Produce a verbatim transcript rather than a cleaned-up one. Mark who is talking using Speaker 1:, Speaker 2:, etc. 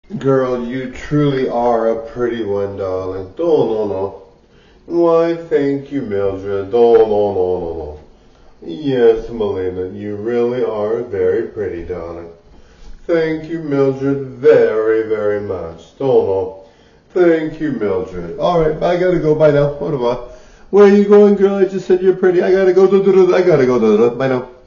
Speaker 1: Girl, you truly are a pretty one, darling. Oh, no, no. Why, thank you, Mildred. Oh, no, no, no, no. Yes, Melinda, you really are very pretty, darling. Thank you, Mildred, very, very much. Oh, no. Thank you, Mildred. All right, I gotta go. Bye now. What about? Where are you going, girl? I just said you're pretty. I gotta go. I gotta go. Bye now.